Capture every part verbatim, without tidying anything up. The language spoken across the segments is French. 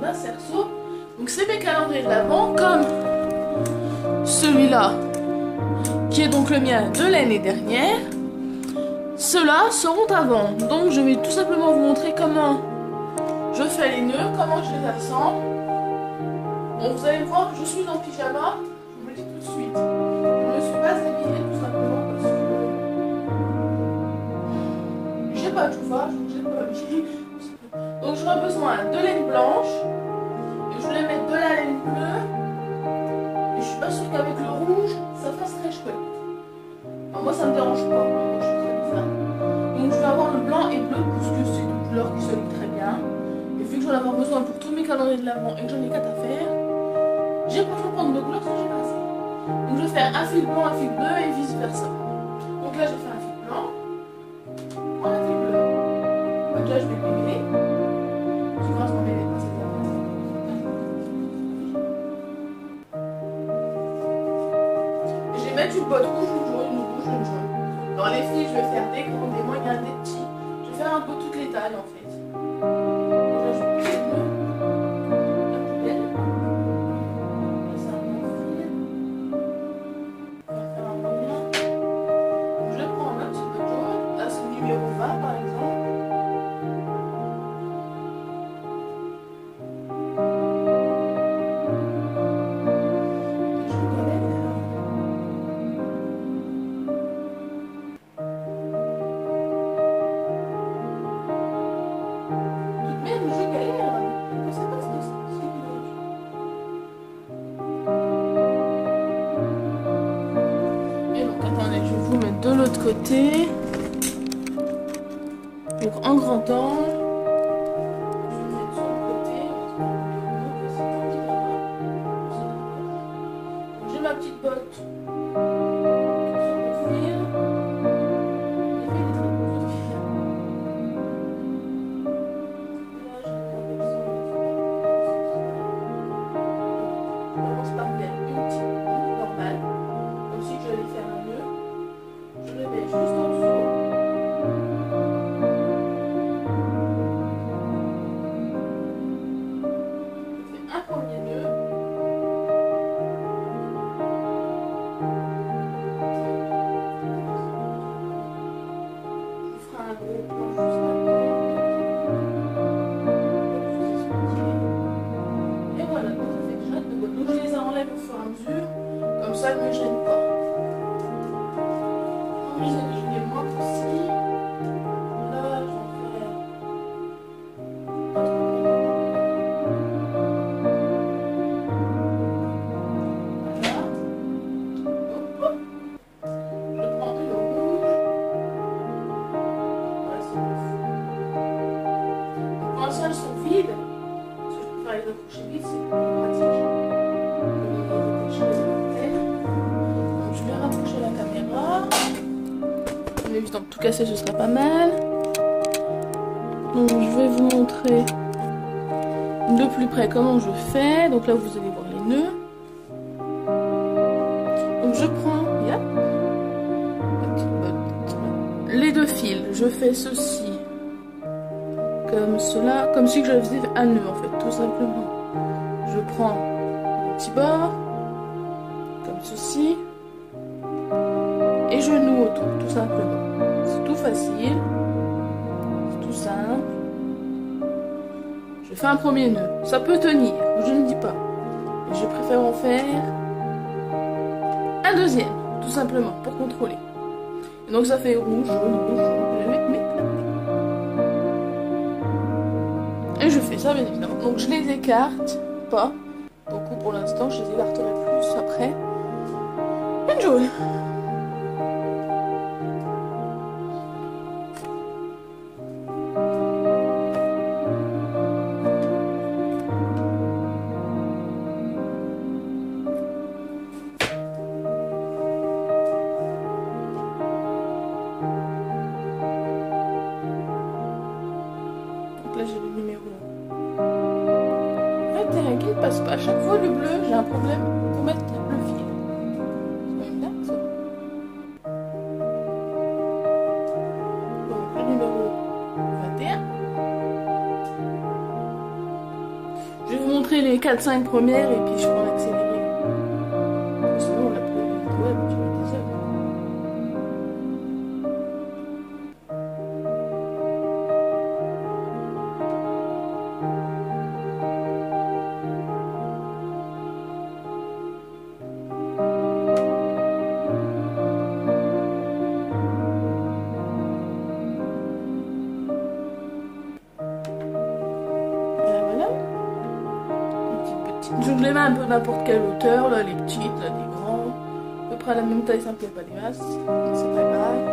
ma cerceau. Donc c'est mes calendriers de l'Avent comme celui-là qui est donc le mien de l'année dernière. Ceux-là seront avant. Donc je vais tout simplement vous montrer comment je fais les nœuds, comment je les assemble. Bon, vous allez voir, je suis en pyjama, je vous le dis tout de suite. Je ne me suis pas habillée tout simplement parce que j'ai pas tout fort, donc j'ai pas habillé. Donc j'aurai besoin de laine blanche. Et je voulais mettre de la laine bleue. Et je suis pas sûre qu'avec le rouge, ça fasse très chouette. Alors moi ça me dérange pas, moi je suis très bizarre. Donc je vais avoir le blanc et bleu parce que c'est une couleur qui se lit très bien. Et vu que j'en ai avoir besoin pour tous mes calendriers de l'Avent et que j'en ai quatre à faire, j'ai pas besoin de prendre deux couleurs parce que j'ai pas assez. Donc je vais faire un fil blanc, un fil bleu et vice versa. Donc là j'ai fait un fil blanc, un fil bleu. Donc là je vais le démêler. Je vais commencer à mêler les pincettes. Je vais mettre une botte rouge, une jaune, une rouge, une jaune. Dans les fils, je vais faire des grands, des moyens, des petits. Je vais faire un peu toutes les tailles en fait. Donc là, je vais pousser le nœud. La poubelle. Là, c'est un bon fil. On va faire un moyen. Donc, je prends un petit peu de jaune. Là, c'est le numéro vingt par exemple. De l'autre côté, donc en grand angle, je vais mettre sur le côté, j'ai ma petite botte sur mon fil, j'ai fait des traits de fil. Là, je commence par faire une petite boucle normale, comme si j'allais faire un nœud. Je le mets juste en dessous. Je fais un premier nœud. Je ferai un gros plan juste après. Et voilà, donc ça fait déjà deux bottes. Donc je les enlève au fur et à mesure. Comme ça, elles ne me gênent pas. J'essaie de gêner le moins possible. Là, je vais faire pas trop. Voilà. Hop. Je prends une rouge. Voilà, c'est bon. Pour l'instant, elles sont vides. Parce que je préfère les accrocher vite, c'est plus pratique. Donc, je vais rapprocher la caméra. On évite en tout casser, ce sera pas mal. Donc je vais vous montrer de plus près comment je fais. Donc là vous allez voir les nœuds. Donc je prends yep, les deux fils. Je fais ceci comme cela, comme si je faisais un nœud en fait, tout simplement. Je prends mon petit bord comme ceci. Et je noue autour, tout simplement. C'est tout facile. C'est tout simple. Je fais un premier nœud. Ça peut tenir, je ne dis pas. Mais je préfère en faire un deuxième, tout simplement, pour contrôler. Et donc ça fait rouge, jaune, rouge, jaune. Et je fais ça, bien évidemment. Donc je les écarte, pas beaucoup pour l'instant. Je les écarterai plus après. Une jaune. Là j'ai le numéro vingt et un qui ne passe pas. À chaque fois le bleu, j'ai un problème pour mettre le fil. C'est quand même bien ça. Donc le numéro vingt et un. Je fais les quatre cinq premières et puis je prends l'accéléré. Sinon, on a plus de vidéo, elle va durer des heures. Je les mets un peu n'importe quelle hauteur, là, les petites, là, les grands. À peu près à la même taille, ça me plaît pas des masses. C'est pas grave.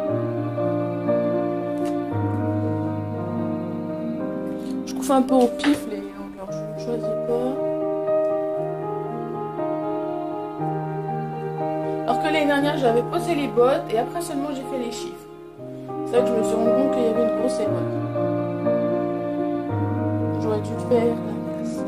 Je coupe un peu au pif les longueurs, je ne choisis pas. Alors que l'année dernière, j'avais posé les bottes et après seulement j'ai fait les chiffres. C'est là que je me suis rendu compte qu'il y avait une grosse erreur. J'aurais dû faire la masse.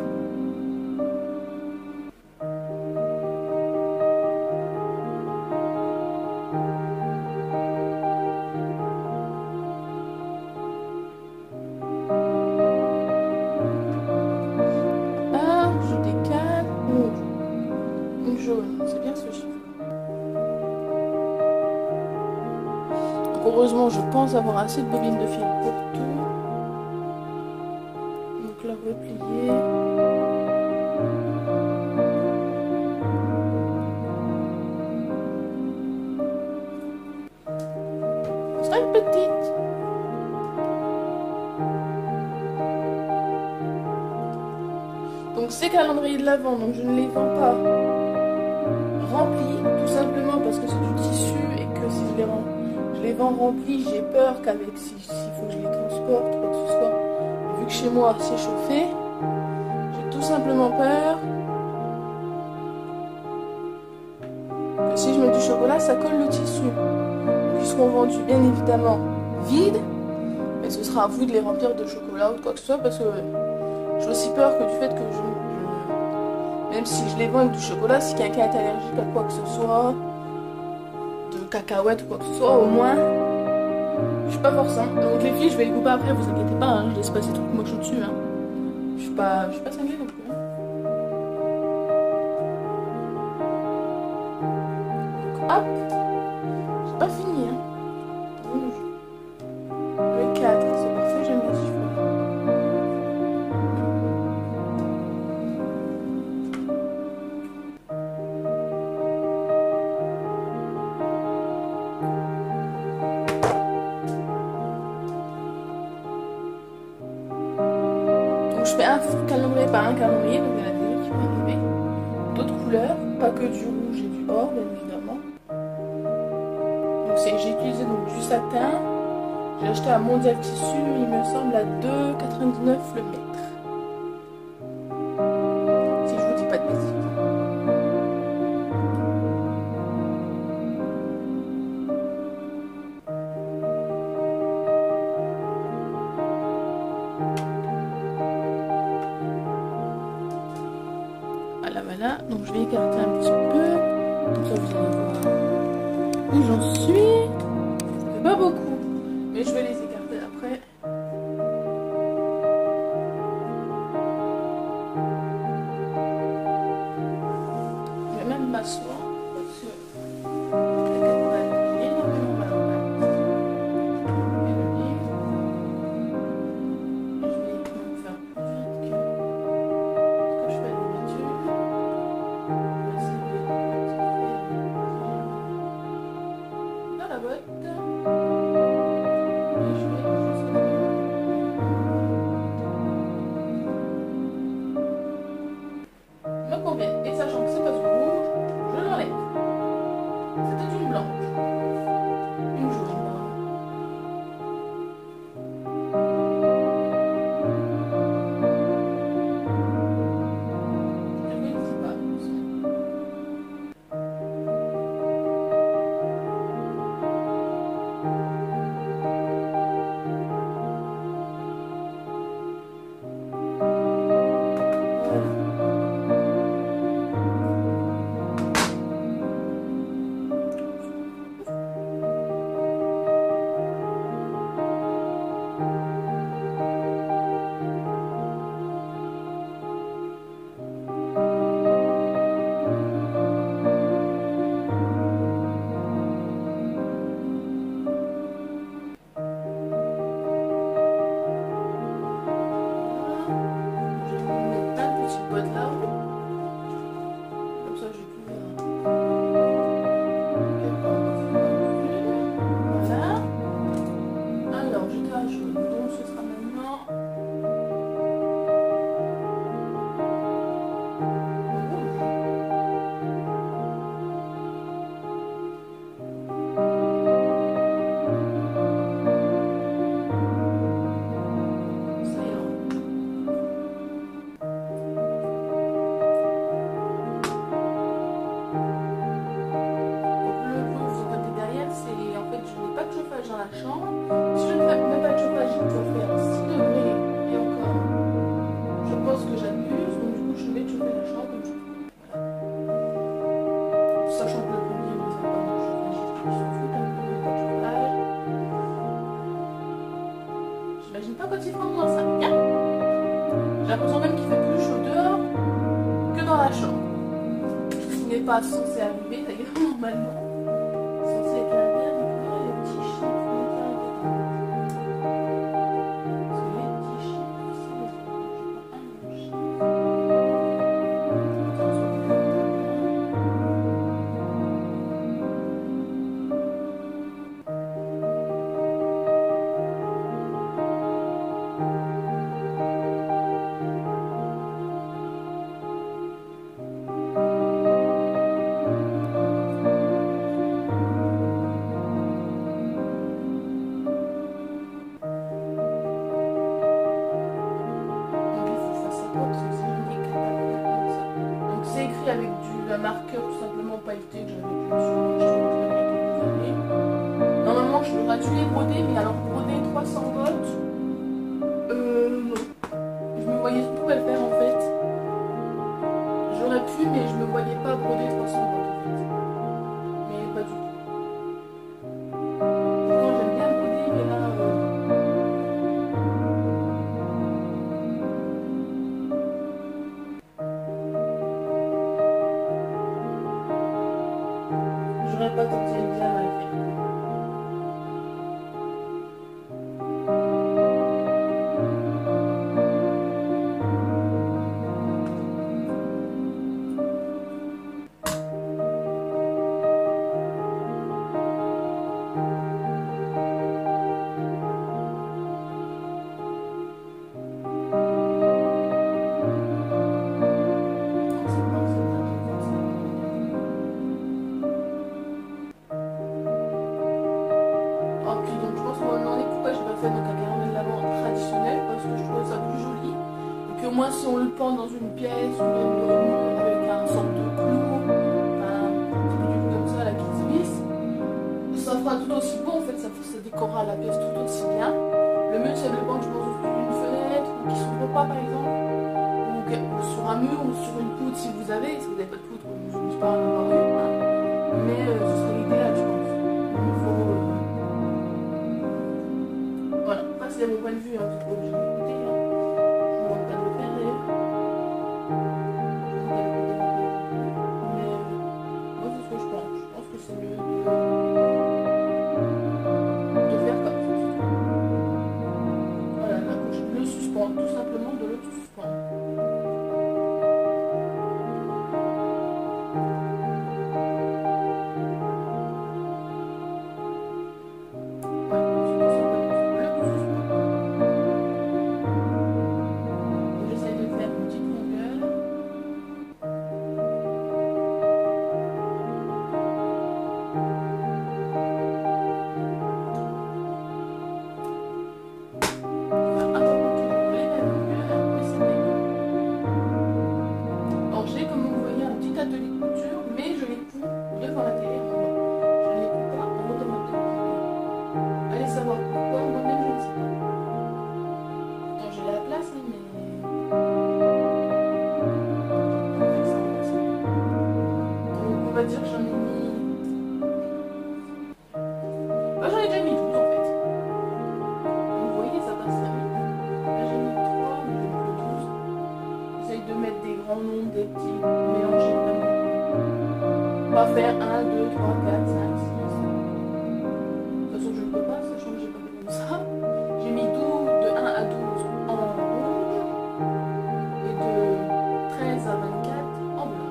C'est bien ce chiffre. Donc heureusement, je pense avoir assez de bobines de fil pour tout. Donc la replier. Ce sera une petite. Donc ces calendriers de l'Avent, donc je ne les vends pas remplis, tout simplement parce que c'est du tissu et que si je les, rends, je les vends remplis, j'ai peur qu'avec, s'il si faut que je les transporte, quoi que ce soit, vu que chez moi c'est chauffé, j'ai tout simplement peur que si je mets du chocolat, ça colle le tissu. Donc ils seront vendus bien évidemment vides, mais ce sera à vous de les remplir de chocolat ou de quoi que ce soit, parce que j'ai aussi peur que du fait que je même si je les vends avec du chocolat, si quelqu'un est allergique à quoi que ce soit, de cacahuètes ou quoi que ce soit, au moins, je suis pas forcément. Donc les filles, je vais les couper après, vous inquiétez pas, hein, je laisse pas ces trucs moches au-dessus. Hein. Je suis pas, je suis pas cinglée non plus. Hein. Donc hop, j'ai pas fini. Hein. Le quatre, c'est parfait, j'aime bien ce chiffre. Je fais un calendrier par un calendrier, donc il y en a déjà qui vont arriver. D'autres couleurs, pas que du rouge et du or, bien évidemment. Donc j'ai utilisé donc du satin. J'ai acheté un Mondial Tissu, il me semble à deux quatre-vingt-dix-neuf le mètre. Si je vous dis pas de bêtises. Voilà, voilà, donc je vais écarter un petit peu, comme ça vous allez voir où j'en suis. Ça fait pas beaucoup, mais je vais les écarter après. Je vais même m'asseoir parce que et sachant que c'est pas du rouge, je l'enlève. C'était une blanche. Une jaune, pardon. Je ne le dis pas. chauffage dans la chambre. Si je ne fais même pas de chauffage, il peut faire six degrés et encore. Je pense que j'abuse, donc du coup je vais chauffer la chambre comme je peux. Voilà. Sachant que le premier ne fait pas de chauffage, il s'en fout un peu de chauffage. J'imagine pas quand il fera moins ça. Bien. J'ai l'impression même qu'il fait plus chaud dehors que dans la chambre. Ce qui n'est pas censé arriver d'ailleurs normalement. Censé être l'inverse, donc les petits chiffres n'est pas important. Parce que les petits chiffres, c'est les autres. J'ai pas un bon chiffre. Avec du un marqueur tout simplement pailleté que j'avais vu sur le marché il y a quelques années. Normalement je l'aurais dû les broder, mais alors broder trois cents volts, euh non. Je me voyais surtout pas le faire en fait. J'aurais pu, mais je me voyais pas broder trois cents volts en fait. Mais pas du tout. Pourtant j'aime bien broder, mais là. Euh... J'aurais pas tenté bien mal fait. Au moins si on le pend dans une pièce ou même le remonte avec un sorte de clou, un petit truc comme ça là qui se visse, ça fera tout aussi bon en fait, ça, ça décorera la pièce tout aussi bien. Le mieux c'est de le pendre je pense sur une fenêtre ou qui s'ouvre pas par exemple, ou, ou sur un mur ou sur une poutre si vous avez, si vous n'avez pas de poutre, je ne vous pas en avoir une, hein. Mais euh, ce serait l'idéal je pense. Au niveau, euh... voilà, ça c'est mon point de vue, hein, c'est pas obligé d'écouter. Hein. Tout simplement de le suspendre. J'essaie de faire une petite longueur. Dire que j'en ai mis. Bah, j'en ai déjà mis douze en fait. Vous voyez, ça passe très vite. Là j'ai mis trois, mais j'ai mis douze. J'essaye de mettre des grands nombres, des petits, mélanger vraiment. On va faire un, deux, trois, quatre, cinq, six. De toute façon, je ne peux pas, sachant que j'ai pas fait comme ça. J'ai mis douze, de un à douze en rouge et de treize à vingt-quatre en blanc.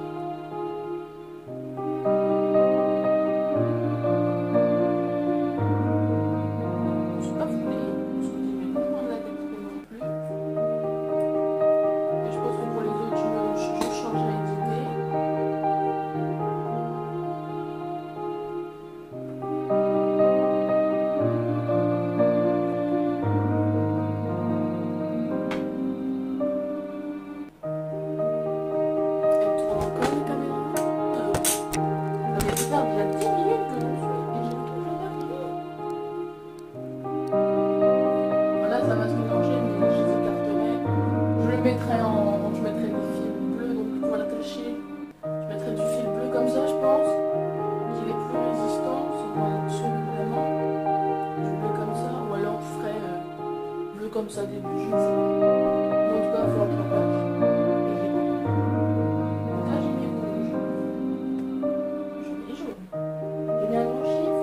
Voilà, ça va se mélanger, mais je les écarterai. Je le mettrai en... Je mettrai des fils bleus, donc pour l'attacher, je mettrai du fil bleu comme ça, je pense. Qu'il est plus résistant, c'est pour là-dessus, évidemment. Du bleu comme ça, ou alors je ferai euh, bleu comme ça, des bougies, je sais pas. Mais en tout cas, il faut que je passe. Et j'ai bon. Donc là, j'ai mis rouge. J'ai mis jaune. J'ai mis un grand chiffre.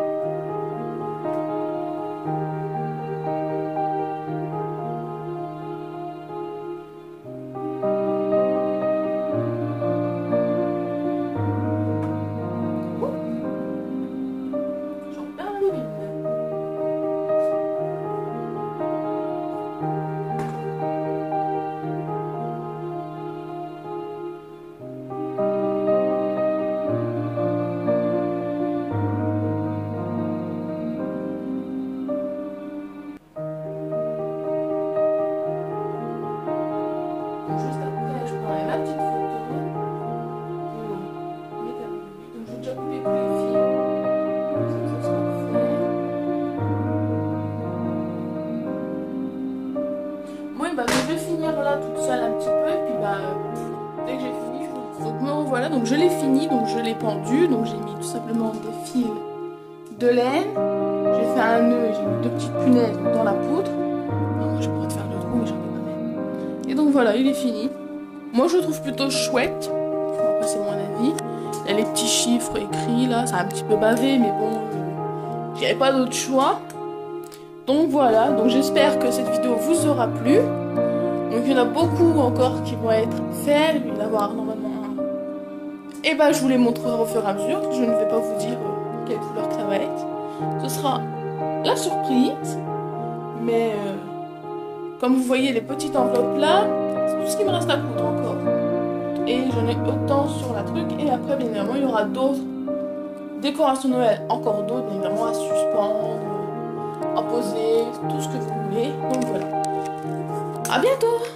Juste après, je prendrai ma petite photo. Donc, je vais déjà couper tous les fils. Comme ça, ça sera fait. Bon, bah, je vais finir là toute seule un petit peu. Et puis, bah, dès que j'ai fini, je vous dis. Donc, bon, voilà, donc je l'ai fini. Donc, je l'ai pendu. Donc, j'ai mis tout simplement des fils de laine. J'ai fait un nœud et j'ai mis deux petites punaises dans la poutre. Enfin, moi, je pourrais te faire le trou, mais j'en ai pas même. Et donc, voilà, il est fini. Moi, je le trouve plutôt chouette. Bon, après, c'est mon avis. Il y a les petits chiffres écrits là, c'est un petit peu bavé, mais bon, euh, j'avais pas d'autre choix. Donc voilà, donc j'espère que cette vidéo vous aura plu. Donc il y en a beaucoup encore qui vont être faits, il va y en avoir normalement un. Et bah je vous les montrerai au fur et à mesure, je ne vais pas vous dire euh, quelle couleur ça va être. Ce sera la surprise, mais euh, comme vous voyez les petites enveloppes là, c'est tout ce qui me reste à coudre encore. Et j'en ai autant sur la truc. Et après, bien évidemment, il y aura d'autres décorations de Noël. Encore d'autres, bien évidemment, à suspendre, à poser, tout ce que vous voulez. Donc voilà. À bientôt!